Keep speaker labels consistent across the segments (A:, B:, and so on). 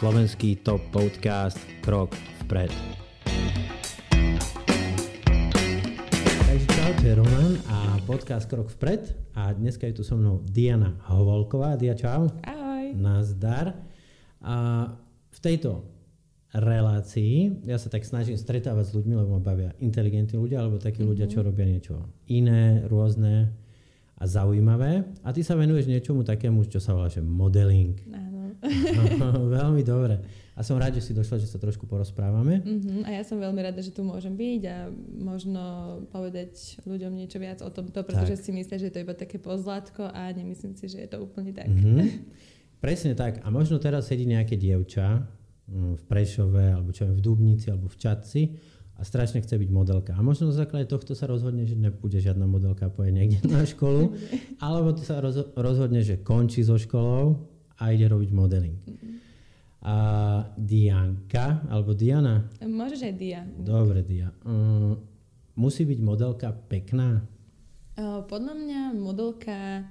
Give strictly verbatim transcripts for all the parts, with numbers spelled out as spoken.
A: slovenský top podcast Krok vpred. Takže čau, to je Roman a podcast Krok vpred a dneska je tu so mnou Diana Hovolková. Dia, čau.
B: Ahoj.
A: Nazdar. A v tejto relácii ja sa tak snažím stretávať s ľuďmi, lebo ma bavia inteligentní ľudia alebo takí mm-hmm. ľudia, čo robia niečo iné, rôzne a zaujímavé. A ty sa venuješ niečomu takému, čo sa volá, že modeling.
B: Áno.
A: Veľmi dobre. A som rád, že si došla, že sa trošku porozprávame.
B: Uh-huh. A ja som veľmi rada, že tu môžem byť a možno povedať ľuďom niečo viac o tomto, pretože tak si myslia, že je to iba také pozlátko a nemyslím si, že je to úplne tak.
A: Uh-huh. Presne tak. A možno teraz sedí nejaké dievča v Prešove, alebo čo je v Dubnici, alebo v Čadci a strašne chce byť modelka. A možno na základe tohto sa rozhodne, že nebude žiadna modelka a pôjde niekde na školu, alebo to sa rozhodne, že končí so školou a ide robiť modeling. Uh-huh. A Dianka, alebo Diana?
B: Môžeš aj Dia.
A: Dobre, Dia. Um, musí byť modelka pekná?
B: Uh, podľa mňa modelka...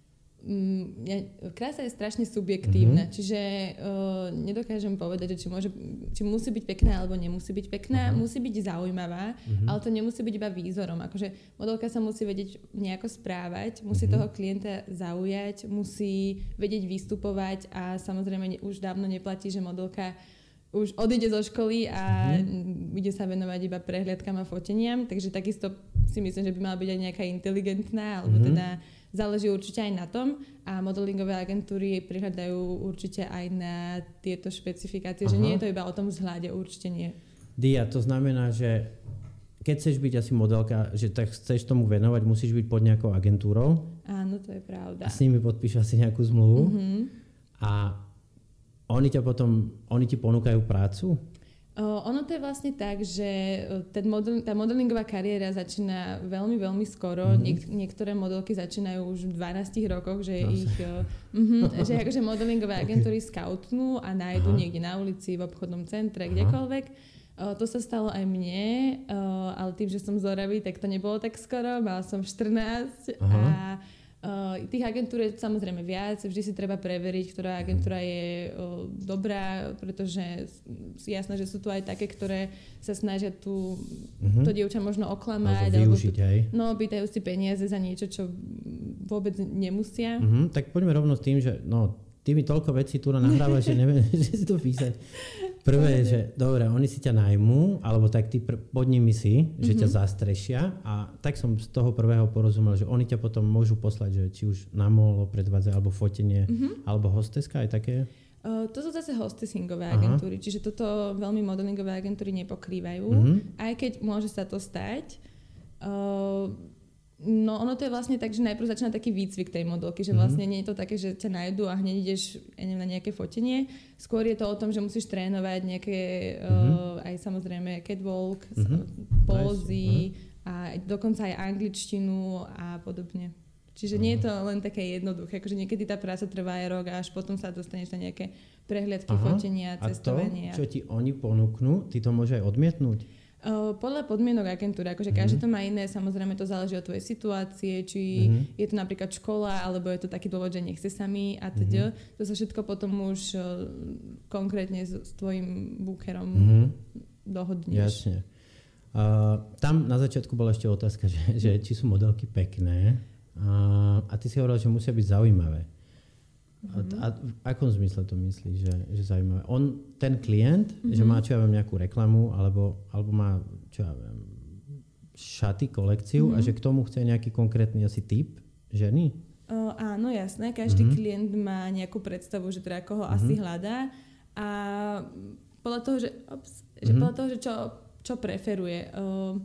B: Um, ja, krása je strašne subjektívna, uh-huh. čiže uh, nedokážem povedať, že či, môže, či musí byť pekná alebo nemusí byť pekná. Uh-huh. Musí byť zaujímavá, uh-huh. ale to nemusí byť iba výzorom. Akože modelka sa musí vedieť nejako správať, musí uh-huh. toho klienta zaujať, musí vedieť vystupovať a samozrejme už dávno neplatí, že modelka už odíde zo školy a uh-huh. ide sa venovať iba prehliadkam a foteniam, takže takisto si myslím, že by mala byť aj nejaká inteligentná, alebo uh-huh. teda záleží určite aj na tom a modelingové agentúry prihľadajú určite aj na tieto špecifikácie, Aha. že nie je to iba o tom vzhľade, určite nie.
A: Dia, to znamená, že keď chceš byť asi modelka, že tak chceš tomu venovať, musíš byť pod nejakou agentúrou.
B: Áno, to je pravda.
A: A s nimi podpíšu asi nejakú zmluvu.
B: Uh-huh.
A: A oni ťa potom, oni ti ponúkajú prácu?
B: Uh, ono to je vlastne tak, že ten model, tá modelingová kariéra začína veľmi, veľmi skoro. Mm-hmm. Niek- niektoré modelky začínajú už v dvanástich rokoch, že no, ich uh, uh-huh, že akože modelingové agentúry okay. skautnú a nájdu Aha. niekde na ulici, v obchodnom centre, Aha. kdekoľvek. Uh, to sa stalo aj mne, uh, ale tým, že som zoravý, tak to nebolo tak skoro. Mala som štrnásť Aha. a Uh, tých agentúr je samozrejme viac, vždy si treba preveriť, ktorá agentúra je uh, dobrá, pretože je jasné, že sú tu aj také, ktoré sa snažia tu uh-huh. to dievča možno oklamať
A: alebo využiť,
B: alebo,
A: hej.
B: No, pýtajú si peniaze za niečo, čo vôbec nemusia.
A: Uh-huh. Tak poďme rovno s tým, že no, ty mi toľko vecí tu nahrávaš, že neviem, že si to písať. Prvé je, že dobre, oni si ťa najmú, alebo tak ty pr- pod nimi si, mm-hmm. že ťa zastrešia a tak som z toho prvého porozumel, že oni ťa potom môžu poslať, že či už na molo predvádza, alebo fotenie, mm-hmm. alebo hosteska aj také?
B: Uh, to sú zase hostessingové agentúry, čiže toto veľmi modelingové agentúry nepokrývajú, mm-hmm. aj keď môže sa to stať. Uh, No ono to je vlastne tak, že najprv začína taký výcvik tej modelky, že vlastne nie je to také, že ťa nájdu a hneď ideš ja neviem, na nejaké fotenie. Skôr je to o tom, že musíš trénovať nejaké mm-hmm. uh, aj samozrejme catwalk, mm-hmm. pózy mm-hmm. a dokonca aj angličtinu a podobne. Čiže mm-hmm. nie je to len také jednoduché, akože niekedy tá práca trvá aj rok a až potom sa dostaneš na nejaké prehliadky, Aha. fotenia, cestovania.
A: A to, čo ti oni ponúknú, ty to môže aj odmietnúť?
B: Uh, podľa podmienok agentúry, akože mm-hmm. každý to má iné, samozrejme to záleží od tvojej situácie, či mm-hmm. je to napríklad škola, alebo je to taký dôvod, že nechce sami a teda. Mm-hmm. To sa všetko potom už uh, konkrétne s, s tvojim bookerom mm-hmm. dohodneš.
A: Jasne. Uh, tam na začiatku bola ešte otázka, že, že či sú modelky pekné uh, a ty si hovoril, že musia byť zaujímavé. Mm-hmm. A, a v akom zmysle to myslíš, že, že zaujímavé? On, ten klient, mm-hmm. že má, čo ja viem, nejakú reklamu, alebo, alebo má, čo ja viem, šaty, kolekciu mm-hmm. a že k tomu chce nejaký konkrétny asi typ ženy?
B: Uh, áno, jasné. Každý mm-hmm. klient má nejakú predstavu, že teda koho mm-hmm. asi hľadá a podľa toho, že, ops, že, mm-hmm. podľa toho, že čo, čo preferuje. Uh,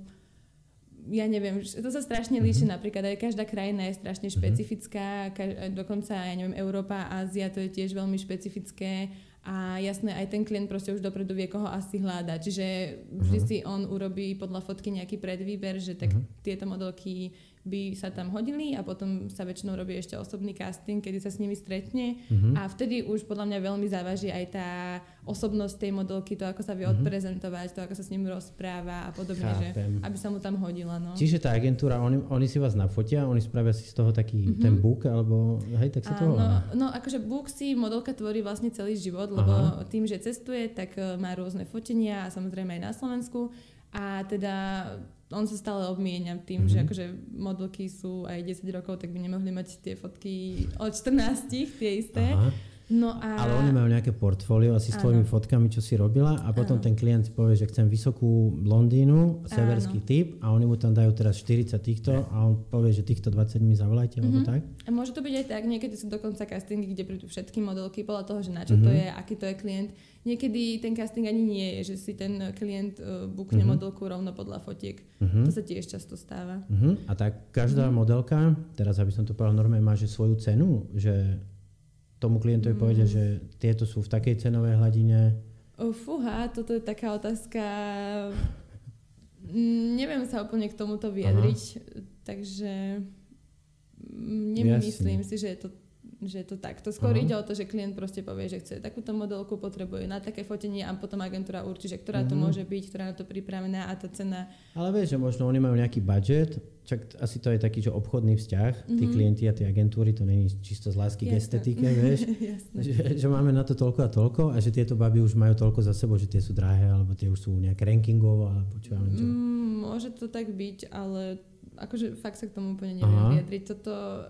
B: Ja neviem, to sa strašne líši, mm-hmm. napríklad aj každá krajina je strašne špecifická, kaž, dokonca, ja neviem, Európa, Ázia, to je tiež veľmi špecifické a jasné, aj ten klient proste už dopredu vie, koho asi hľada, čiže vždy mm-hmm. si on urobí podľa fotky nejaký predvýber, že tak mm-hmm. tieto modelky by sa tam hodili a potom sa väčšinou robí ešte osobný casting, kedy sa s nimi stretne
A: uh-huh.
B: a vtedy už podľa mňa veľmi závaží aj tá osobnosť tej modelky, to ako sa vie uh-huh. odprezentovať, to ako sa s ním rozpráva a podobne, že aby sa mu tam hodila. No.
A: Čiže tá agentúra, oni, oni si vás nafotia, oni spravia si z toho taký uh-huh. ten book, alebo hej, tak sa to volá.
B: No, no akože book si modelka tvorí vlastne celý život, lebo Aha. tým, že cestuje, tak má rôzne fotenia a samozrejme aj na Slovensku a teda on sa stále obmienia tým, mm-hmm. že akože modelky sú aj desať rokov, tak by nemohli mať tie fotky od štrnástich, tie isté.
A: Aha.
B: No a...
A: Ale oni majú nejaké portfólio asi s tvojimi fotkami, čo si robila a potom Áno. ten klient povie, že chcem vysokú blondínu, severský Áno. typ a oni mu tam dajú teraz štyridsať týchto a on povie, že týchto dvadsať mi zavolajte, mm-hmm. alebo tak?
B: A môže to byť aj tak, niekedy sú dokonca castingy, kde prídu všetky modelky podľa toho, že na čo mm-hmm. to je, aký to je klient. Niekedy ten casting ani nie je, že si ten klient uh, bookne mm-hmm. modelku rovno podľa fotiek. Mm-hmm. To sa tiež často stáva.
A: Mm-hmm. A tak každá mm-hmm. modelka, teraz aby som to povedal normálne, má že svoju cenu, že tomu klientovi mm. povedia, že tieto sú v takej cenovej hladine?
B: Fúha, toto je taká otázka. Neviem sa úplne k tomuto vyjadriť, Aha. takže nemyslím si, že je to, že je to takto. Skôr Aha. ide o to, že klient proste povie, že chce takúto modelku, potrebuje na také fotenie a potom agentúra určí, že ktorá mm. to môže byť, ktorá na to pripravená a tá cena.
A: Ale vieš, že možno oni majú nejaký budget, čak asi to je taký, že obchodný vzťah, mm-hmm. tí klienti a tie agentúry, to není čisto z lásky k estetike, vieš, že, že máme na to toľko a toľko a že tieto baby už majú toľko za sebou, že tie sú drahé, alebo tie už sú nejaké rankingovo, alebo čo ja viem čo.
B: Mm, môže to tak byť, ale akože fakt sa k tomu úplne neviem Aha. vyjadriť. Toto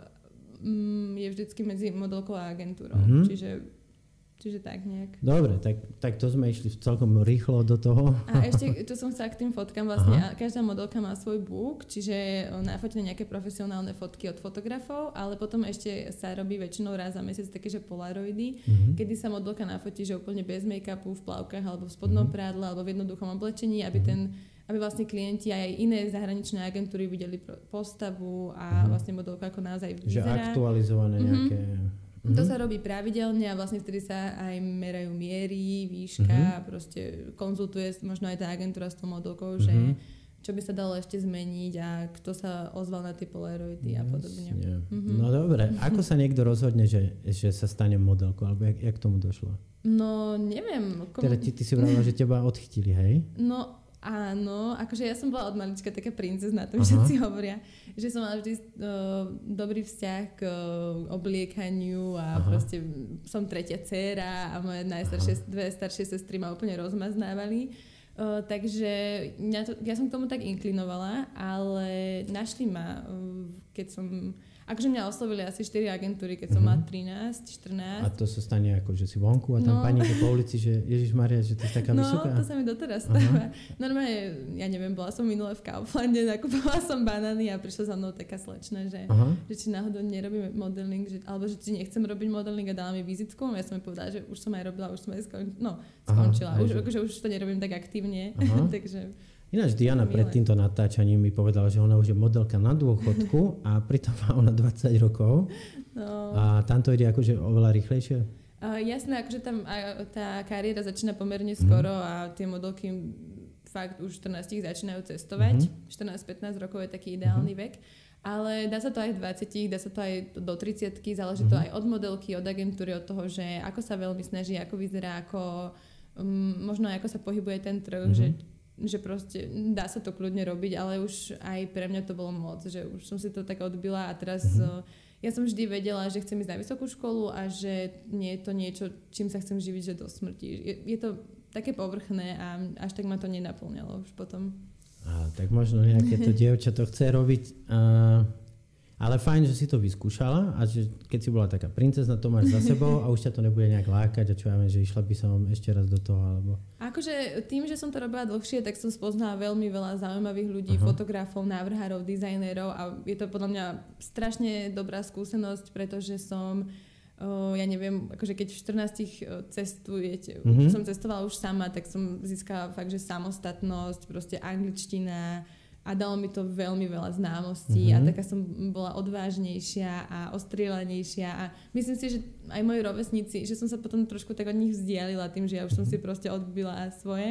B: mm, je vždycky medzi modelkou a agentúrou, mm-hmm. čiže Čiže tak nejak.
A: Dobre, tak, tak to sme išli celkom rýchlo do toho.
B: A ešte, tu som sa k tým fotkám vlastne, Aha. každá modelka má svoj book, čiže nafotené nejaké profesionálne fotky od fotografov, ale potom ešte sa robí väčšinou raz za mesiac také, že polaroidy, mm-hmm. kedy sa modelka nafotí, že úplne bez make-upu, v plavkách alebo v spodnom mm-hmm. prádle alebo v jednoduchom oblečení, aby ten aby vlastne klienti aj iné zahraničné agentúry videli postavu a mm-hmm. vlastne modelka ako naozaj vyzerá.
A: Že aktualizované mm-hmm. nejaké...
B: Mm-hmm. To sa robí pravidelne a vlastne vtedy sa aj merajú miery, výška mm-hmm. a proste konzultuje možno aj tá agentúra s tou modelkou, mm-hmm. že čo by sa dalo ešte zmeniť a kto sa ozval na tie polaroidy a podobne. Mm-hmm.
A: No dobre, ako sa niekto rozhodne, že, že sa stane modelkou, alebo jak, jak tomu došlo?
B: No neviem. Komu...
A: Teda ty, ty si vravila, že teba odchytili, hej?
B: No áno, akože ja som bola od malička taká princezna, to všetci hovoria, že som mala vždy uh, dobrý vzťah k uh, obliekaniu a Aha. proste som tretia dcéra a moje najstaršie, dve staršie sestry ma úplne rozmaznávali. Uh, takže ja, to, ja som k tomu tak inklinovala, ale našli ma, uh, keď som... Akože mňa oslovili asi štyri agentúry, keď som mm-hmm. mala trinásť, štrnásť.
A: A to sa stane ako, že si vonku a tam no. pani po ulici, že Ježišmaria, že ty si taká
B: no,
A: vysoká.
B: No, to sa mi doteraz stáva. Normálne, ja neviem, bola som minule v Kauflande, nakupovala som banány a prišla za mnou taká slečna, že, že či náhodou nerobím modeling, že, alebo že či nechcem robiť modeling a dala mi vizitku. Ja som jej povedala, že už som aj robila, už som aj skon... no, skončila. Aha, už, akože už to nerobím tak aktívne, takže...
A: Ináč Diana pred týmto natáčaním mi povedala, že ona už je modelka na dôchodku a pritom má ona dvadsať rokov. No. A tam to ide akože oveľa rýchlejšie?
B: Uh, jasné, akože tam aj tá kariéra začína pomerne skoro mm. a tie modelky fakt už štrnásť začínajú cestovať. Mm-hmm. štrnásť pätnásť rokov je taký ideálny mm-hmm. vek. Ale dá sa to aj v dvadsiatich, dá sa to aj do tridsiatky, záleží mm-hmm. to aj od modelky, od agentúry, od toho, že ako sa veľmi snaží, ako vyzerá, ako um, možno ako sa pohybuje ten trh, mm-hmm. že že proste dá sa to kľudne robiť, ale už aj pre mňa to bolo moc, že už som si to tak odbila a teraz mm-hmm. ja som vždy vedela, že chcem ísť na vysokú školu a že nie je to niečo, čím sa chcem živiť, že do smrti. Je, je to také povrchné a až tak ma to nenaplňalo už potom.
A: A, tak možno nejaké to dievča to chce robiť, a, ale fajn, že si to vyskúšala a že keď si bola taká princezna, to máš za sebou a už ťa to nebude nejak lákať a čo ja viem, že išla by som ešte raz do toho, alebo...
B: Akože tým, že som to robila dlhšie, tak som spoznala veľmi veľa zaujímavých ľudí, Aha. fotografov, návrhárov, dizajnérov a je to podľa mňa strašne dobrá skúsenosť, pretože som, uh, ja neviem, akože keď v štrnástich cestujete, mm-hmm. som cestovala už sama, tak som získala fakt, že samostatnosť, proste angličtina, a dalo mi to veľmi veľa známostí mm-hmm. a taká som bola odvážnejšia a ostrielanejšia a myslím si, že aj moji rovesníci, že som sa potom trošku tak od nich vzdialila tým, že ja už som si proste odbila svoje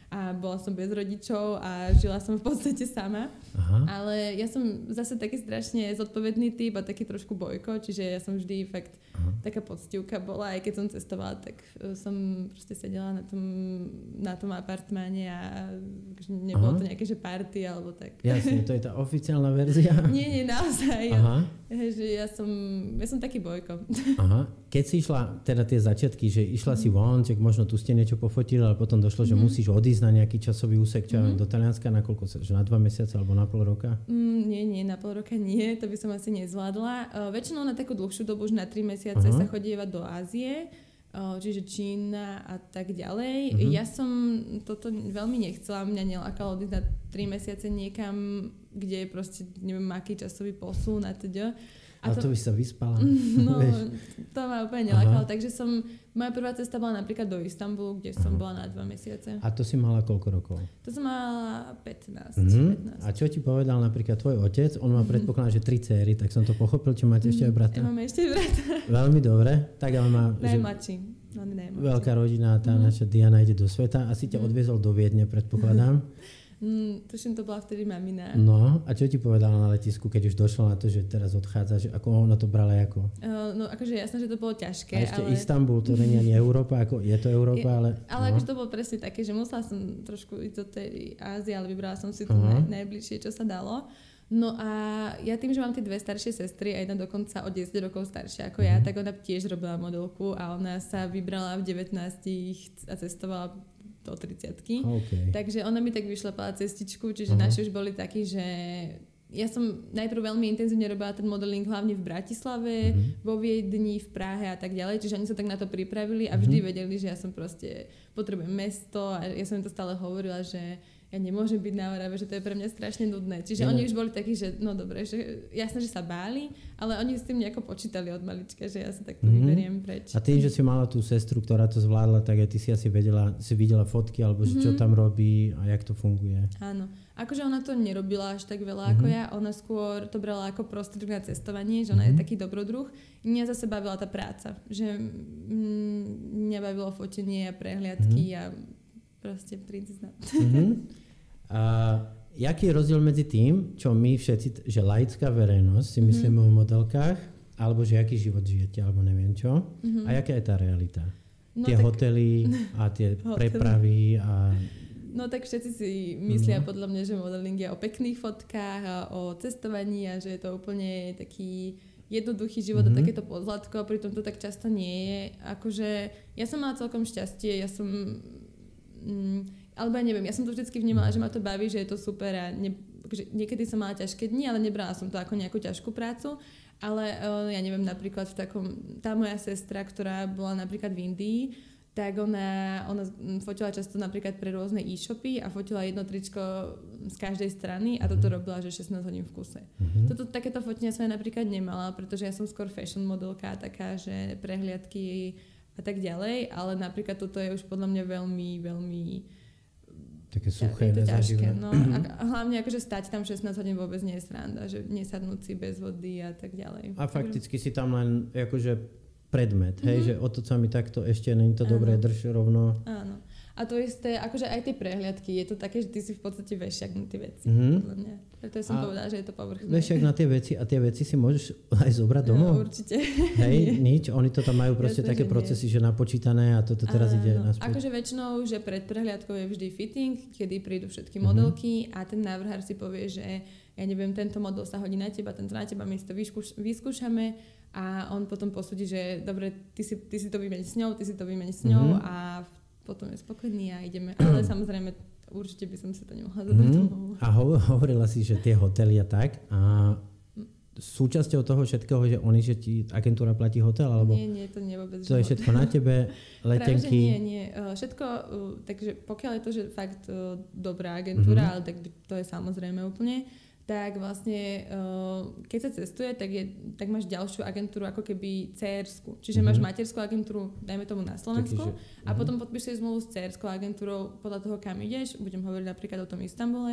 B: a bola som bez rodičov a žila som v podstate sama. Aha. Ale ja som zase taký strašne zodpovedný typ a taký trošku bojko, čiže ja som vždy fakt Aha. taká poctivka bola, aj keď som cestovala, tak som proste sedela na tom, na tom apartmáne a nebolo Aha. to nejaké, že party alebo tak.
A: Jasne, to je tá oficiálna verzia?
B: Nie, nie, naozaj. Aha. Že ja som, ja som taký bojko. Aha.
A: Keď si išla, teda tie začiatky, že išla mm. si von, čak možno tu ste niečo pofotili, ale potom došlo, že mm. musíš odísť na nejaký časový úsek, čo mm. do Talianska, na koľko sa, že na dva mesiace alebo na pol roka?
B: Mm, nie, nie, na pol roka nie, to by som asi nezvládla. Uh, väčšinou na takú dlhšiu dobu, už na tri mesiace uh-huh. sa chodieva do Ázie, uh, čiže Čína a tak ďalej. Uh-huh. Ja som toto veľmi nechcela, mňa nelákalo odísť na tri mesiace niekam, kde je proste neviem aký časový posun a teda.
A: A to, to by sa vyspala.
B: No, to ma úplne nelákalo. Takže som, moja prvá cesta bola napríklad do Istanbulu, kde som Aha. bola na dva mesiace.
A: A to si mala koľko rokov?
B: To som mala pätnásť.
A: Mm-hmm.
B: pätnásť.
A: A čo ti povedal napríklad tvoj otec? On má predpokladá, že tri céry, tak som to pochopil. Čo máte ešte aj brata?
B: Ja mám ešte brata.
A: Veľmi dobre. Tak ale má...
B: Najmladší. No, najmladší.
A: Veľká rodina, tá mm. naša Diana ide do sveta. Asi ťa mm. odviezol do Viedne, predpokladám.
B: Mm, tuším, to bola vtedy mamina.
A: No, a čo ti povedala na letisku, keď už došlo na to, že teraz odchádza, že ako ona to brala ako?
B: Uh, no, akože jasné, že to bolo ťažké.
A: A ešte
B: ale...
A: Istanbul, to nie je ani Európa, ako je to Európa, je, ale...
B: Ale no. akože to bolo presne také, že musela som trošku ísť do tej Ázie, ale vybrala som si to uh-huh. naj, najbližšie, čo sa dalo. No a ja tým, že mám tie dve staršie sestry a jedna dokonca o desať rokov staršia ako ja, mm. tak ona tiež robila modelku a ona sa vybrala v devätnástich a cestovala do tridsiatky. Okay. Takže ona mi tak vyšlapala cestičku, čiže uh-huh. naši už boli takí, že ja som najprv veľmi intenzívne robila ten modeling hlavne v Bratislave, uh-huh. vo Viedni, v Prahe a tak ďalej, čiže oni sa tak na to pripravili a vždy uh-huh. vedeli, že ja som proste potrebujem mesto a ja som im to stále hovorila, že ja nemôžem byť na Orave, že to je pre mňa strašne nudné. Čiže ja. oni už boli takí, že no dobre, že jasné, že sa báli, ale oni s tým nejako počítali od malička, že ja sa takto mm-hmm. vyberiem preč.
A: A tým, že si mala tú sestru, ktorá to zvládla, tak aj ty si asi vedela, si videla fotky, alebo že čo mm-hmm. tam robí a jak to funguje.
B: Áno. Akože ona to nerobila až tak veľa mm-hmm. ako ja, ona skôr to brala ako prostriedok na cestovanie, že ona mm-hmm. je taký dobrodruh. Mňa zase bavila tá práca, že mm, mňa bavilo fotenie a prehliadky mm-hmm. a proste princezna. Mm-hmm.
A: A jaký je rozdiel medzi tým, čo my všetci, že laická verejnosť si mm-hmm. myslíme o modelkách, alebo že aký život žijete, alebo neviem čo, mm-hmm. a jaká je tá realita? No tie tak... hotely a tie prepravy a...
B: No tak všetci si myslia mm-hmm. podľa mňa, že modeling je o pekných fotkách a o cestovaní a že je to úplne taký jednoduchý život mm-hmm. a takéto pozlátko, a pritom to tak často nie je. Akože ja som mala celkom šťastie, ja som... Mm, alebo ja neviem, ja som to vždycky vnímala, že ma to baví, že je to super a ne, akože niekedy som mala ťažké dni, ale nebrala som to ako nejakú ťažkú prácu. Ale uh, ja neviem, napríklad v takom, tá moja sestra, ktorá bola napríklad v Indii, tak ona, ona fotila často napríklad pre rôzne e-shopy a fotila jedno tričko z každej strany a toto robila, že šestnásť hodín v kuse. Mm-hmm. Toto, takéto fotenia som ja napríklad nemala, pretože ja som skôr fashion modelka, taká, že prehliadky a tak ďalej, ale napríklad toto je už podľa mňa veľmi, veľmi
A: také suché,
B: je to ťažké. No, a hlavne akože stať tam šestnásť hodín vôbec nie je sranda, že nesadnúť si bez vody a tak ďalej.
A: A fakticky si tam len akože predmet, mm-hmm. hej, že o to sa mi takto ešte není to dobré, drž rovno.
B: Áno. A to isté, akože aj tie prehliadky, je to také, že ty si v podstate vešiak na tie veci, mm-hmm. podľa mňa. Preto som a povedala, že je to povrchné.
A: Vešiak na tie veci a tie veci si môžeš aj zobrať domov?
B: No, určite.
A: Hej, nič, oni to tam majú proste Jasne, také procesy, nie. Že napočítané a toto teraz a, ide
B: no,
A: naspäť.
B: Akože väčšinou, že pred prehliadkou je vždy fitting, kedy prídu všetky mm-hmm. modelky a ten návrhár si povie, že ja neviem, tento model sa hodí na teba, tento na teba, my si to vyskúš, vyskúšame a on potom posúdi, že dobre, ty si, ty si to vymeniť s ňou, ty si to vymeniť s ňou mm-hmm. a potom je spokojný a ideme. Ale samozrejme, určite by som si to nemohla zadať domov.
A: Mm. A ho- hovorila si, že tie hotely a tak. A súčasťou toho všetkého, že oni, že ti agentúra platí hotel? Alebo
B: nie, nie, to nie vôbec.
A: To je všetko na tebe, letenky?
B: Práve, nie, nie. Všetko, takže pokiaľ je to, že fakt dobrá agentúra, mm-hmm. ale tak to je samozrejme úplne, tak vlastne, keď sa cestuje, tak, je, tak máš ďalšiu agentúru ako keby cérsku. Čiže mm-hmm. máš materskú agentúru, dajme tomu na Slovensku, Taký, že, a mm-hmm. potom podpíšeš zmluvu s cérskou agentúrou podľa toho, kam ideš. Budem hovoriť napríklad o tom Istanbule.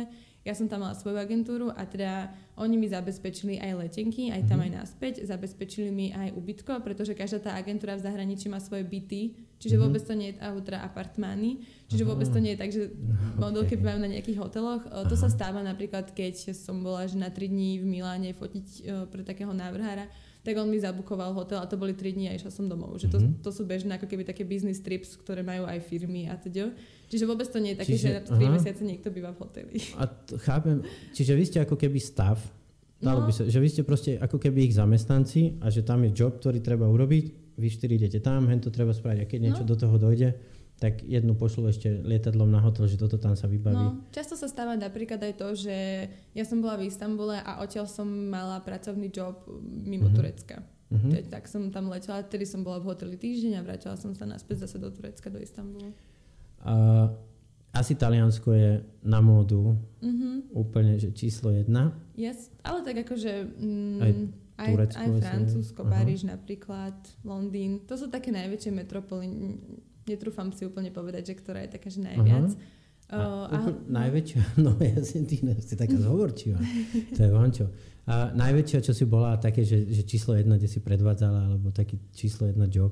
B: ja som tam mala svoju agentúru a teda oni mi zabezpečili aj letenky, aj tam mm-hmm. aj naspäť, zabezpečili mi aj ubytko, pretože každá tá agentúra v zahraničí má svoje byty, čiže mm-hmm. vôbec to nie je, alebo teda apartmány, čiže vôbec to nie je tak, že modelky okay. majú na nejakých hoteloch. Aha. To sa stáva napríklad, keď som bola že na tri dní v Miláne fotiť pre takého návrhára, tak on mi zabukoval hotel a to boli tri dní a išla som domov. Že to, mm-hmm. to sú bežné ako keby také business trips, ktoré majú aj firmy a teda. Čiže vôbec to nie je také, čiže, že tri mesiace niekto býva v hoteli. A
A: t- chápem. Čiže vy ste ako keby stav, no. by sa, že vy ste proste ako keby ich zamestnanci a že tam je job, ktorý treba urobiť, vy štyri idete tam, hen to treba spraviť a keď niečo no. do toho dojde, tak jednu pošlu ešte lietadlom na hotel, že toto tam sa vybaví.
B: No, často sa stáva napríklad aj to, že ja som bola v Istanbule a odtiaľ som mala pracovný job mimo uh-huh. Turecka. Uh-huh. Tak som tam letela, tedy som bola v hoteli týždeň a vrátila som sa naspäť zase do Turecka, do Istanbulu.
A: Uh, asi Taliansko je na módu uh-huh. úplne, že číslo jedna.
B: Yes, ale tak akože mm,
A: aj, Turecko,
B: aj, aj Francúzsko, uh-huh. Paríž napríklad, Londýn. To sú také najväčšie metropoly. Netrúfam si úplne povedať, že ktorá je taká, že najviac.
A: Uh-huh. A, uh, a, najväčšia? No ja si, ty si taká zhovorčivá. To je vončo. A najväčšia, čo si bola také, že, že číslo jedna, kde si predvádzala, alebo taký číslo jedna job?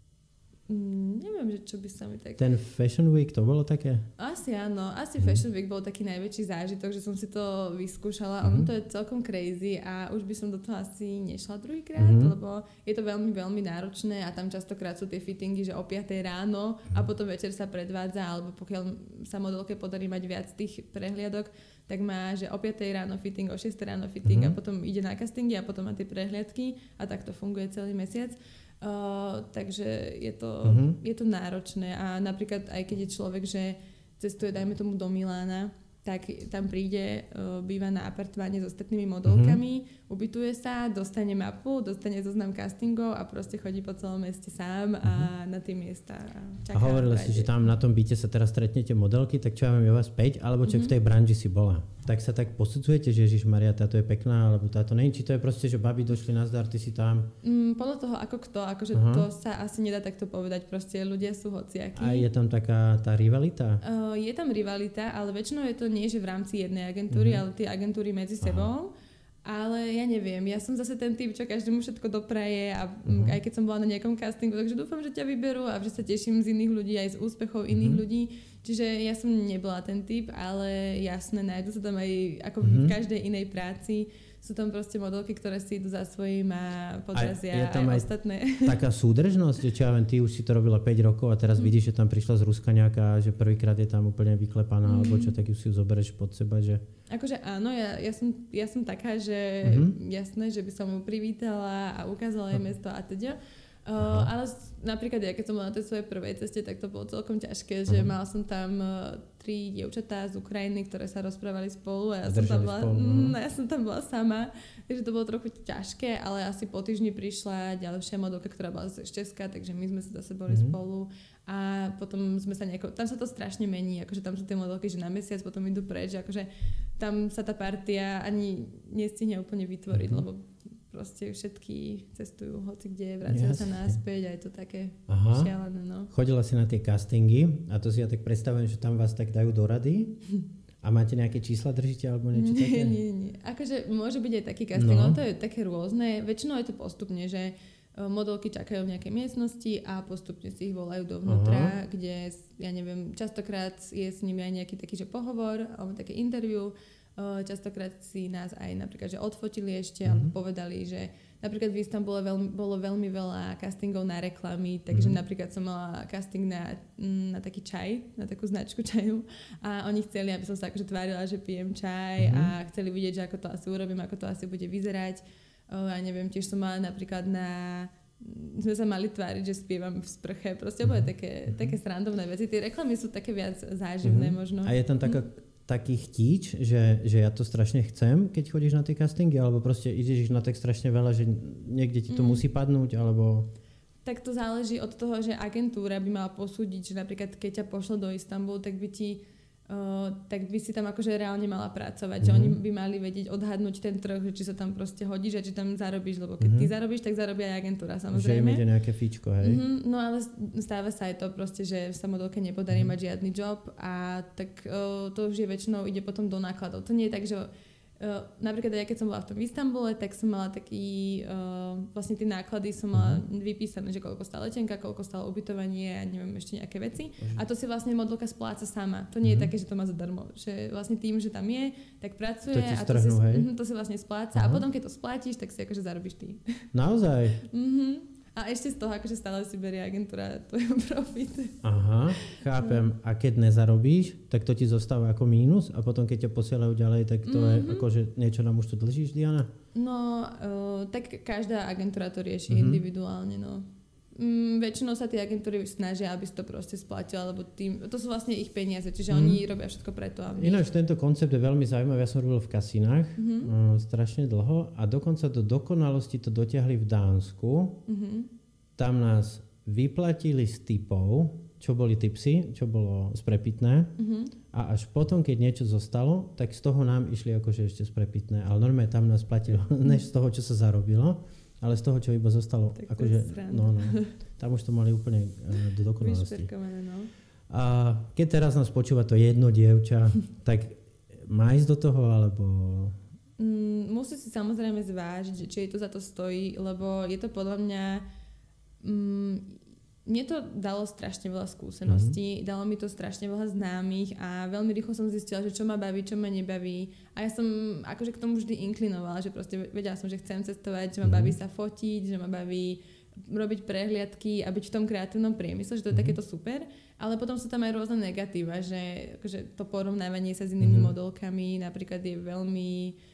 B: Mm, neviem, že čo by sa mi tak...
A: Ten Fashion Week, to bolo také?
B: Asi áno. Asi mm. Fashion Week bol taký najväčší zážitok, že som si to vyskúšala. Mm. Ono to je celkom crazy a už by som do toho asi nešla druhýkrát, mm. lebo je to veľmi, veľmi náročné a tam častokrát sú tie fittingy, že o piatej ráno mm. a potom večer sa predvádza, alebo pokiaľ sa modelke podarí mať viac tých prehliadok, tak má, že o piatej ráno fitting, o šiestej ráno fitting mm. a potom ide na castingy a potom má tie prehliadky a tak to funguje celý mesiac. Uh, takže je to, uh-huh. je to náročné a napríklad aj keď je človek, že cestuje dajme tomu do Milána, tak tam príde, uh, býva na apartmáne s ostatnými modelkami, uh-huh. ubytuje sa, dostane mapu, dostane zoznam castingov a proste chodí po celom meste sám uh-huh. a na tie miesta čaká.
A: A hovorila si, že tam na tom byte sa teraz stretnete modelky, tak čo ja mám, je vás päť, alebo čo uh-huh. v tej branži si bola? Tak sa tak posudzujete, že Ježišmaria, táto je pekná, alebo táto nie? Či to je proste, že babi došli na zdar, ty si tam?
B: Mm, podľa toho, ako kto, akože uh-huh. to sa asi nedá takto povedať, proste ľudia sú hociakí.
A: A je tam taká tá rivalita?
B: Uh, je tam rivalita, ale väčšinou je to nie, že v rámci jednej agentúry, uh-huh. ale tie agentúry medzi sebou. Uh-huh. Ale ja neviem, ja som zase ten typ, čo každému všetko dopraje a uh-huh. aj keď som bola na nejakom castingu, takže dúfam, že ťa vyberú a že sa teším z iných ľudí, aj z úspechov iných uh-huh. ľudí. Čiže ja som nebola ten typ, ale jasné, nájdu sa tam aj ako uh-huh. v každej inej práci. Sú tam proste modelky, ktoré si idú za svojím a podrazia aj, aj ostatné. Taká
A: súdržnosť, že čo ja viem, ty už si to robila päť rokov a teraz mm. vidíš, že tam prišla z Ruska nejaká, že prvýkrát je tam úplne vyklepaná, mm. alebo čo, tak ju si ju zoberieš pod seba, že...
B: Akože áno, ja, ja, som, ja som taká, že mm-hmm. jasné, že by som ju privítala a ukázala jej mesto a teda. Uh, ale napríklad ja keď som bola na tej svojej prvej ceste, tak to bolo celkom ťažké, že uh-huh. mala som tam uh, tri dievčatá z Ukrajiny, ktoré sa rozprávali spolu a ja som tam bola, spolu, mm, ja som tam bola sama, takže to bolo trochu ťažké, ale asi po týždni prišla ďalšia modelka, ktorá bola z Česka, takže my sme sa zase boli uh-huh. spolu a potom sme sa nejako, tam sa to strašne mení, akože tam sú tie modelky, že na mesiac potom idú preč, akože tam sa tá partia ani nestihne úplne vytvoriť, uh-huh. lebo proste všetky cestujú hoci kde, vracajú sa naspäť a je to také Aha. šialené. No.
A: Chodila si na tie castingy a to si ja tak predstavujem, že tam vás tak dajú do rady a máte nejaké čísla, držíte alebo niečo také?
B: Nie, nie, nie. Akože môže byť aj taký casting, no. ale to je také rôzne. Väčšinou je to postupne, že modelky čakajú v nejakej miestnosti a postupne si ich volajú dovnútra, Aha. kde, ja neviem, častokrát je s nimi aj nejaký taký, že pohovor alebo také interview. Častokrát si nás aj napríklad, že odfotili ešte mm-hmm. alebo povedali, že napríklad v Istanbule veľmi, bolo veľmi veľa castingov na reklamy, takže mm-hmm. napríklad som mala casting na, na taký čaj, na takú značku čaju a oni chceli, aby som sa akože tvárila, že pijem čaj mm-hmm. a chceli vidieť, že ako to asi urobím, ako to asi bude vyzerať. Ja neviem, tiež som mala napríklad na sme sa mali tváriť, že spievam v sprche, proste mm-hmm. boli také, také srandovné veci. Tie reklamy sú také viac záživné mm-hmm. možno.
A: A je tam taká taký chtíč, že, že ja to strašne chcem, keď chodíš na tie castingy, alebo proste ideš na tak strašne veľa, že niekde ti to mm. musí padnúť, alebo...
B: Tak to záleží od toho, že agentúra by mala posúdiť, že napríklad keď ťa pošlo do Istanbulu, tak by ti Uh, tak by si tam akože reálne mala pracovať,
A: Mm-hmm.
B: že oni by mali vedieť odhadnúť ten trh, že či sa tam proste hodíš a či tam zarobíš, lebo keď mm-hmm. ty zarobíš, tak zarobí aj agentúra, samozrejme.
A: Že im ide nejaké fíčko, hej?
B: Mm-hmm, no ale stáva sa aj to proste, že sa modelke nepodarí mm-hmm. mať žiadny job a tak uh, to už je väčšinou ide potom do nákladov. To nie je tak, že Uh, napríklad aj keď som bola v tom Istanbule, tak som mala taký, uh, vlastne tie náklady som mala uh-huh. vypísané, že koľko stála letenka, koľko stálo ubytovanie a neviem ešte nejaké veci. Uh-huh. A to si vlastne modelka spláca sama. To nie uh-huh. je také, že to má zadarmo. Že vlastne tým, že tam je, tak pracuje
A: to
B: a to,
A: strhnú,
B: si, uh, to si vlastne spláca uh-huh. a potom keď to splátiš, tak si akože zarobíš ty.
A: Naozaj?
B: Mhm. A ešte z toho, akože stále si berie agentúra tvoj profit.
A: Aha, chápem. A keď nezarobíš, tak to ti zostáva ako mínus a potom keď ťa posielajú ďalej, tak to mm-hmm. je akože niečo nám už tu dlžíš, Diana?
B: No, uh, tak každá agentúra to rieši mm-hmm. individuálne, no. Mm, väčšinou sa tie agentúry snažia, aby si to proste splatila, lebo tým, to sú vlastne ich peniaze, čiže mm. oni robia všetko preto. Aby...
A: Ináč tento koncept je veľmi zaujímavý. Ja som robil v kasinách mm-hmm. uh, strašne dlho a dokonca do dokonalosti to dotiahli v Dánsku. Mm-hmm. Tam nás vyplatili z tipov, čo boli tipsy, čo bolo sprepitné mm-hmm. a až potom, keď niečo zostalo, tak z toho nám išli akože ešte sprepitné. Ale normálne tam nás platilo než z toho, čo sa zarobilo, ale z toho, čo iba zostalo.
B: Tak
A: akože, no, no, tam už to mali úplne uh, do dokonalosti.
B: No.
A: A keď teraz nás počúva to jedno dievča, tak má ísť do toho, alebo...
B: Mm, musí si samozrejme zvážiť, či jej to za to stojí, lebo je to podľa mňa... Mm, mne to dalo strašne veľa skúseností, mm-hmm. dalo mi to strašne veľa známych a veľmi rýchlo som zistila, že čo ma baví, čo ma nebaví. A ja som akože k tomu vždy inklinovala, že proste vedela som, že chcem cestovať, že ma mm-hmm. baví sa fotiť, že ma baví robiť prehliadky a byť v tom kreatívnom priemysle, že to je mm-hmm. takéto super. Ale potom sú tam aj rôzne negatíva, že akože to porovnávanie sa s inými mm-hmm. modelkami napríklad je veľmi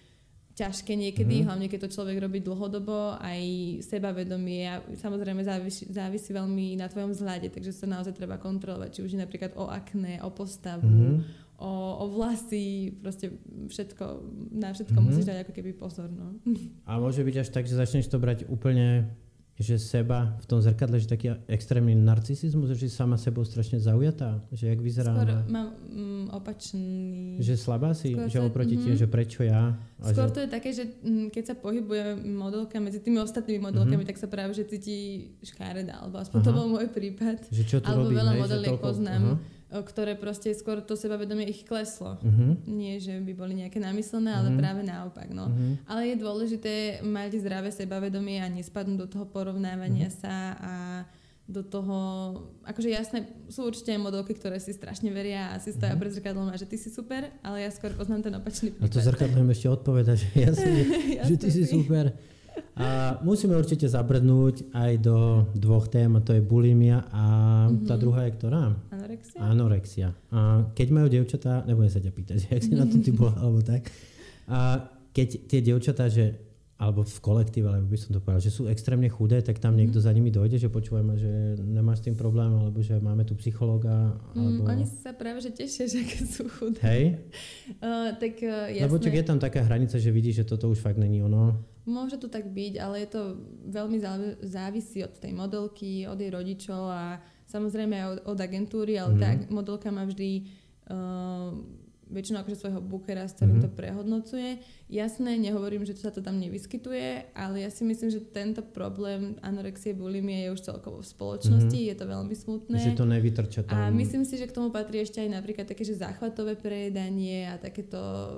B: ťažké niekedy, mm. hlavne keď to človek robí dlhodobo, aj sebavedomie a samozrejme závisí, závisí veľmi na tvojom vzhľade, takže sa naozaj treba kontrolovať, či už je napríklad o akné, o postavu, mm. o, o vlasy, proste všetko, na všetko mm. musíš dať ako keby pozor. No.
A: A môže byť až tak, že začneš to brať úplne, že seba v tom zrkadle, že taký extrémny narcisizmus, že si sama sebou strašne zaujatá, že jak vyzerá.
B: Skôr
A: na...
B: mám mm, opačný...
A: Že slabá si,
B: Skôr
A: že
B: to,
A: oproti
B: mm-hmm.
A: tým, že prečo ja. A
B: Skôr
A: že...
B: to je také, že mm, keď sa pohybuje modelka medzi tými ostatnými modelkami, mm-hmm. tak sa práve, že cíti škáreda, alebo aspoň Aha. to bol môj prípad.
A: Že čo tu
B: alebo
A: robí,
B: veľa
A: hej,
B: modeliek
A: toľko...
B: poznám,
A: Aha.
B: ktoré proste skôr to sebavedomie ich kleslo.
A: Uh-huh.
B: Nie, že by boli nejaké namyslené, ale uh-huh. práve naopak. No. Uh-huh. Ale je dôležité mať zdravé sebavedomie a nespadnúť do toho porovnávania uh-huh. sa a do toho, akože jasné, sú určite aj modelky, ktoré si strašne veria a si stoja uh-huh. pred zrkadlom a že ty si super, ale ja skôr poznám ten opačný prípad.
A: A to zrkadlo im ešte odpoveda, že jasne, že ty si super. A musíme určite zabrdnúť aj do dvoch tém, a to je bulimia a mm-hmm. tá druhá je ktorá?
B: Anorexia.
A: Anorexia. A keď majú dievčatá, nebudem sa ťa pýtať, jak si na to ty bola, alebo tak. A keď tie dievčatá, že alebo v kolektíve, alebo by som to povedal, že sú extrémne chudé, tak tam niekto mm. za nimi dojde, že počúvaj ma, že nemáš s tým problém, alebo že máme tu psychológa. Alebo...
B: Mm, oni sa práve že tešia, že aké sú chudé.
A: Hej?
B: Uh, tak uh, jasné.
A: Lebo čak je tam taká hranica, že vidíš, že toto už fakt není ono.
B: Môže to tak byť, ale je to veľmi závisí od tej modelky, od jej rodičov a samozrejme aj od, od agentúry, ale mm. tá modelka má vždy... Uh, väčšinou akože svojho bookera, s ktorým mm-hmm. to prehodnocuje. Jasné, nehovorím, že sa to tam nevyskytuje, ale ja si myslím, že tento problém anorexie, bulimie je už celkovo v spoločnosti, mm-hmm. je to veľmi smutné.
A: Že to nevytrča tam.
B: A myslím si, že k tomu patrí ešte aj napríklad také, že záchvatové prejedanie a takéto,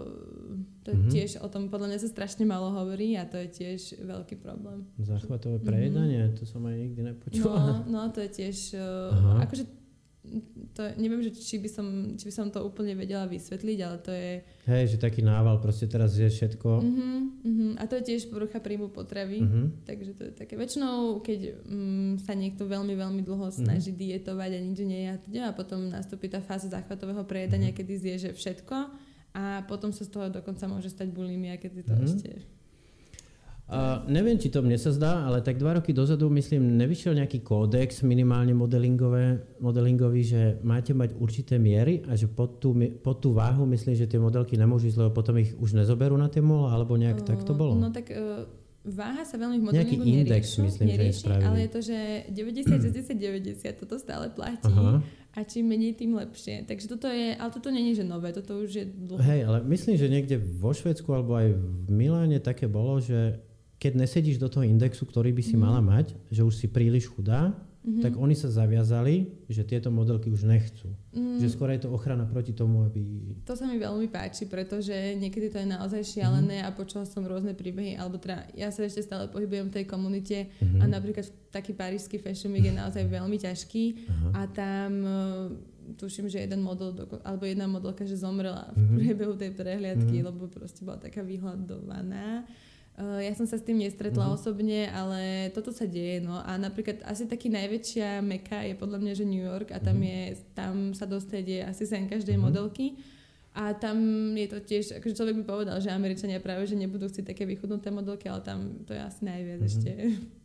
B: to mm-hmm. tiež o tom podľa mňa sa strašne málo hovorí a to je tiež veľký problém.
A: Záchvatové prejedanie? Mm-hmm. To som aj nikdy nepočula.
B: No, no to je tiež, uh, akože to, neviem, že či by, som, či by som to úplne vedela vysvetliť, ale to je...
A: Hej, že taký nával, proste teraz je všetko.
B: Uh-huh, uh-huh. A to je tiež porucha príjmu potravy. Uh-huh. Takže to je také väčšinou, keď um, sa niekto veľmi, veľmi dlho snaží uh-huh. dietovať a nič nie je a potom nastúpi tá fáza záchvatového prejedania, uh-huh. kedy zje, že všetko a potom sa z toho dokonca môže stať bulimia, kedy to uh-huh. ešte...
A: Uh, neviem, či to mne sa zdá, ale tak dva roky dozadu, myslím, nevyšiel nejaký kódex minimálne modelingové, modelingový, že máte mať určité miery a že pod tú, pod tú váhu myslím, že tie modelky nemôžu ísť, lebo potom ich už nezoberú na tie mol, alebo nejak uh, tak to bolo?
B: No tak uh, váha sa veľmi v modelingu
A: index,
B: nerieši,
A: myslím,
B: nerieši
A: že
B: ale je to, že deväťdesiat, šesťdesiat, deväťdesiat, toto stále platí. Aha. A čím menej, tým lepšie. Takže toto je, ale toto nie je že nové, toto už je dlho.
A: Hej, ale myslím, že niekde vo Švédsku alebo aj v Miláne také bolo, že keď nesedíš do toho indexu, ktorý by si mm. mala mať, že už si príliš chudá, mm-hmm. tak oni sa zaviazali, že tieto modelky už nechcú. Mm. Že skôr je to ochrana proti tomu, aby...
B: To sa mi veľmi páči, pretože niekedy to je naozaj šialené mm. a počula som rôzne príbehy, alebo teda ja sa ešte stále pohybujem v tej komunite mm-hmm. a napríklad taký parížsky Fashion Week je naozaj veľmi ťažký. Aha. A tam tuším, že jeden model, alebo jedna modelka, že zomrela v mm-hmm. priebehu tej prehliadky, mm-hmm. lebo proste bola taká vyhľadovaná. Uh, ja som sa s tým nestretla uh-huh. osobne, ale toto sa deje, no a napríklad asi taký najväčšia meka je podľa mňa, že New York a tam, uh-huh. je, tam sa dostredie asi sen každej uh-huh. modelky a tam je to tiež, akože človek by povedal, že Američania práve, že nebudú chcieť také vychudnuté modelky, ale tam to je asi najviac uh-huh. ešte.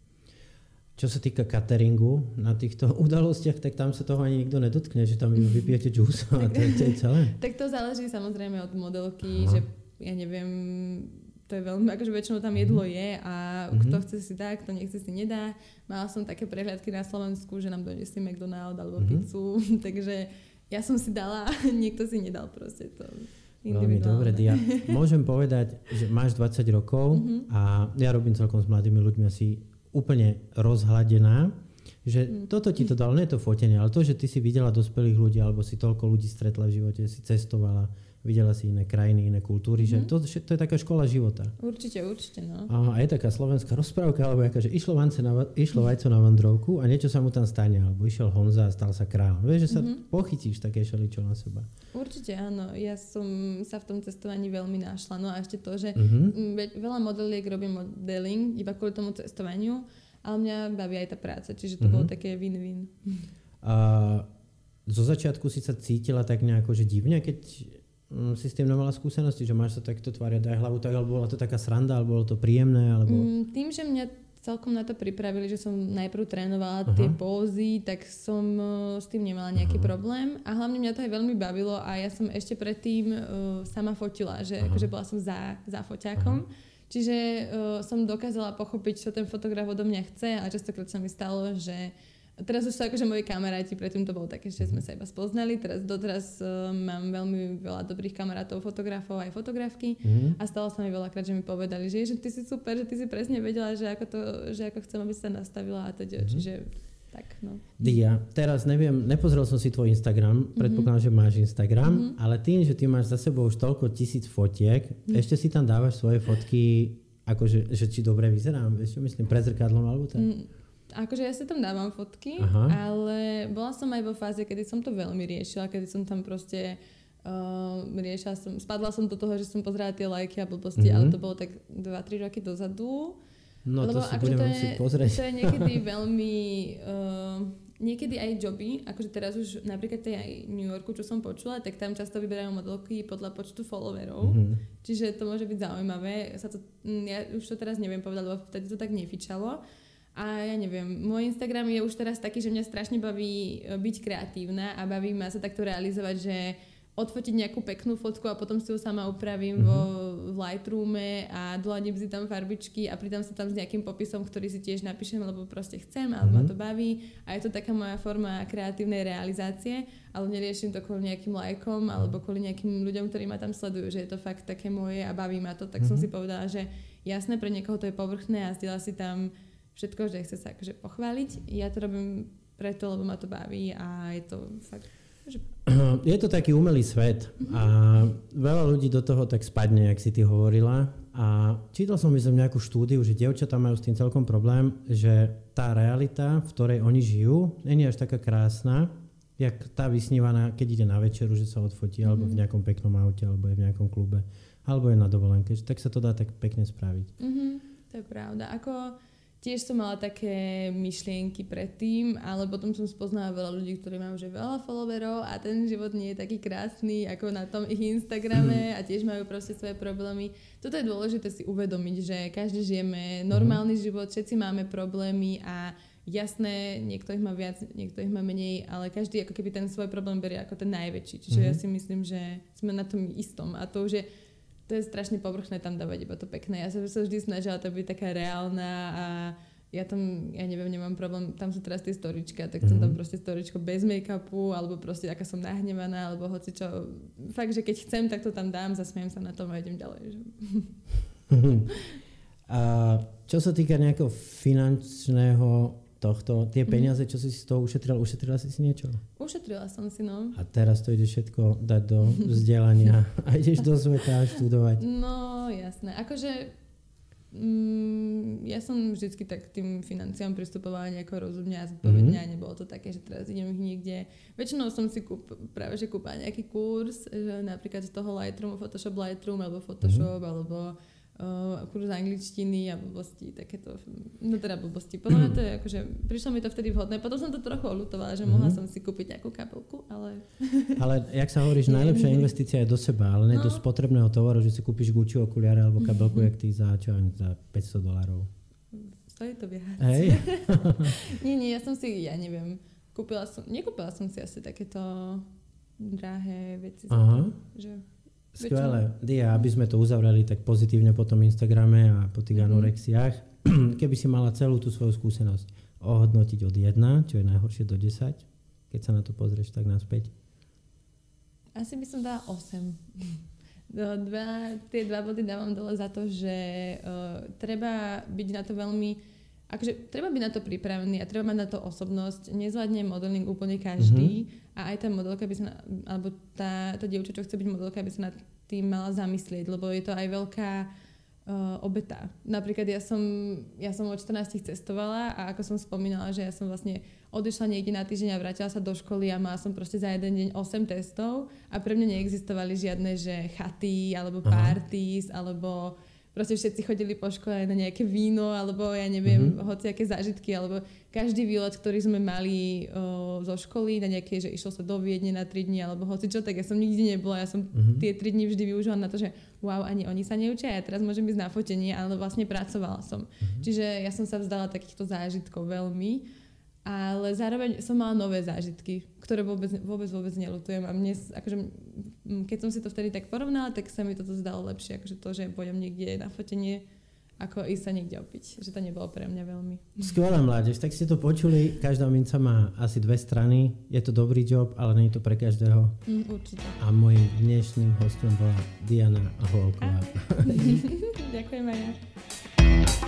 A: Čo sa týka cateringu na týchto udalostiach, tak tam sa toho ani nikto nedotkne, že tam vypijete džús a to je celé.
B: Tak to záleží samozrejme od modelky, uh-huh. že ja neviem... To je veľmi, akože väčšinou tam jedlo je a mm-hmm. kto chce si dá, kto nechce si nedá. Mala som také prehliadky na Slovensku, že nám donesli McDonald's alebo mm-hmm. pizzu, takže ja som si dala, niekto si nedal proste to.
A: Veľmi dobre, Dia. Môžem povedať, že máš dvadsať rokov mm-hmm. a ja robím celkom s mladými ľuďmi asi úplne rozhladená, že mm. toto ti to dalo, nie to fotenie, ale to, že ty si videla dospelých ľudí alebo si toľko ľudí stretla v živote, si cestovala, videla si iné krajiny, iné kultúry, mm-hmm. že to, to je taká škola života.
B: Určite, určite, no.
A: A je taká slovenská rozprávka, alebo jaká, že išlo, vance na, išlo vajco na vandrovku a niečo sa mu tam stane, alebo išiel Honza a stal sa kráľom. Vieš, že sa mm-hmm. pochytíš také šeličo na seba.
B: Určite áno, ja som sa v tom cestovaní veľmi našla. No a ešte to, že mm-hmm. veľa modeliek robím modeling iba kvôli tomu cestovaniu, ale mňa baví aj tá práca, čiže to mm-hmm. bolo také win-win.
A: A zo začiatku si sa cítila tak nejako, že divne, keď si s tým nemala skúsenosti, že máš sa takto tváriať, daj hlavu tak, alebo bola to taká sranda, alebo bolo to príjemné? Alebo...
B: Mm, tým, že mňa celkom na to pripravili, že som najprv trénovala Aha. tie pózy, tak som uh, s tým nemala nejaký Aha. problém a hlavne mňa to aj veľmi bavilo a ja som ešte predtým uh, sama fotila, že akože bola som za, za foťákom. Aha. Čiže uh, som dokázala pochopiť, čo ten fotograf odo mňa chce a častokrát sa mi stalo, že teraz už sú akože moji kamaráti, predtým to bolo také, že sme sa iba spoznali, teraz doteraz uh, mám veľmi veľa dobrých kamarátov, fotografov aj fotografky mm-hmm. a stalo sa mi veľakrát, že mi povedali, že, že ty si super, že ty si presne vedela, že ako, to, že ako chcem, aby sa nastavila a teda, mm-hmm. čiže tak no.
A: Dia, teraz neviem, nepozrel som si tvoj Instagram, predpokladám, mm-hmm. že máš Instagram, mm-hmm. ale tým, že ty máš za sebou už toľko tisíc fotiek, mm-hmm. ešte si tam dávaš svoje fotky, akože, že či dobre vyzerám, ešte myslím, pred zrkadlom alebo tak? Mm.
B: Akože ja si tam dávam fotky, Aha. ale bola som aj vo fáze, kedy som to veľmi riešila, kedy som tam proste uh, riešila som, spadla som do toho, že som pozerala tie lajky a blbosti, mm-hmm. ale to bolo tak dva tri roky dozadu.
A: No lebo to si budeme musieť pozrieť.
B: To je niekedy veľmi, uh, niekedy aj joby, akože teraz už napríklad tej aj New Yorku, čo som počula, tak tam často vyberajú modelky podľa počtu followerov, mm-hmm. čiže to môže byť zaujímavé. Sa to, ja už to teraz neviem povedať, lebo vtedy to tak nefičalo. A ja neviem, môj Instagram je už teraz taký, že mňa strašne baví byť kreatívna a baví ma sa takto realizovať, že odfotiť nejakú peknú fotku a potom si ju sama upravím mm-hmm. vo v Lightroome a doladím si tam farbičky a pridám sa tam s nejakým popisom, ktorý si tiež napíšem, lebo proste chcem, alebo mm-hmm. ma to baví a je to taká moja forma kreatívnej realizácie, ale neriešim to kvôli nejakým lajkom alebo kvôli nejakým ľuďom, ktorí ma tam sledujú, že je to fakt také moje a baví ma to, tak mm-hmm. som si povedala, že jasné, pre niekoho to je povrchné a zdieľa si tam všetko, že chce sa akože pochváliť. Ja to robím preto, lebo ma to baví a je to fakt... Že...
A: Je to taký umelý svet mm-hmm. a veľa ľudí do toho tak spadne, jak si ty hovorila. A čítal som myslím nejakú štúdiu, že dievčatá majú s tým celkom problém, že tá realita, v ktorej oni žijú, nie je až taká krásna, jak tá vysnívaná, keď ide na večeru, že sa odfotí, mm-hmm. alebo v nejakom peknom aute, alebo je v nejakom klube, alebo je na dovolenke. Tak sa to dá tak pekne spraviť.
B: Mm-hmm. To je pravda. Ako... Tiež som mala také myšlienky predtým, ale potom som spoznala veľa ľudí, ktorí majú že veľa followerov a ten život nie je taký krásny ako na tom ich Instagrame a tiež majú proste svoje problémy. Toto je dôležité si uvedomiť, že každý žijeme normálny život, všetci máme problémy a jasné, niekto ich má viac, niekto ich má menej, ale každý ako keby ten svoj problém berie ako ten najväčší. Čiže mm-hmm. ja si myslím, že sme na tom istom a to už je to je strašne povrchné tam dávať iba to pekné. Ja sa, sa vždy snažila to byť taká reálna a ja tam, ja neviem, nemám problém, tam sú teraz tie storička, tak mm-hmm. tam proste storičko bez make-upu, alebo proste aká som nahnevaná, alebo hoci čo. Fakt, že keď chcem, tak to tam dám, zasmiem sa na tom a idem ďalej. Že...
A: A čo sa týka nejakého finančného tohto, tie peniaze, čo si z toho ušetrila, ušetrila si si niečo?
B: Ušetrila som si, no.
A: A teraz to ide všetko dať do vzdelania a ideš do sveta študovať.
B: No, jasné. Akože Mm, ja som vždycky tak k tým financiám pristupovala nejako rozumne a zodpovedne mm-hmm. a nebolo to také, že teraz idem ich niekde. Väčšinou som si kúp, práve že kúpala nejaký kurz, že napríklad z toho Lightroomu, Photoshop Lightroom alebo Photoshop, mm-hmm. alebo uh, kurz angličtiny a blbosti, takéto, no teda blbosti. Podľa mňa to je akože, prišlo mi to vtedy vhodné, potom som to trochu oľutovala, že mm-hmm. mohla som si kúpiť nejakú kabelku, ale...
A: Ale jak sa hovoríš, najlepšia investícia je do seba, ale nie no. do spotrebného tovaru, že si kúpiš Gucci okuliare alebo kabelku, mm-hmm. jak ty za, čo aj za päťsto dolárov.
B: Stojí to viac.
A: Hej?
B: nie, nie, ja som si, ja neviem, kúpila som, nekúpila som si asi takéto drahé veci.
A: Aha.
B: To, že...
A: Skvelé. Dia, aby sme to uzavreli tak pozitívne po tom Instagrame a po tých anorexiách. Keby si mala celú tú svoju skúsenosť ohodnotiť od jedna, čo je najhoršie, do desať, keď sa na to pozrieš tak naspäť?
B: Asi by som dala osem. Dva, tie dva body dávam dole za to, že uh, treba byť na to veľmi... Akože treba byť na to pripravený a treba mať na to osobnosť. Nezvládne modeling úplne každý mm-hmm. a aj tá modelka by sa, na, alebo tá, tá dievča, čo chce byť modelka, by sa nad tým mala zamyslieť, lebo je to aj veľká uh, obeta. Napríklad ja som, ja som od štrnástich cestovala a ako som spomínala, že ja som vlastne odišla niekde na týždeň a vrátila sa do školy a mala som proste za jeden deň osem testov a pre mňa neexistovali žiadne, že chaty alebo parties, alebo proste všetci chodili po škole na nejaké víno, alebo ja neviem, mm-hmm. hociaké zážitky, alebo každý výlet, ktorý sme mali o, zo školy na nejaké, že išlo sa do Viedne na tri dni, alebo hoci čo, tak ja som nikde nebola. Ja som mm-hmm. tie tri dni vždy využila na to, že wow, ani oni sa neučia, ja teraz môžem ísť na fotenie, ale vlastne pracovala som. Mm-hmm. Čiže ja som sa vzdala takýchto zážitkov veľmi. Ale zároveň som mala nové zážitky, ktoré vôbec, vôbec, vôbec neľutujem. A mne, akože, keď som si to vtedy tak porovnala, tak sa mi toto zdalo lepšie, akože to, že pôjdem niekde na fotenie, ako ísť sa niekde opiť. Že to nebolo pre mňa veľmi.
A: Skvelá mládež, tak ste to počuli. Každá minca má asi dve strany. Je to dobrý job, ale nie je to pre každého.
B: Mm, určite.
A: A mojím dnešným hostom bola Diana Holková.
B: Ďakujem aj ja.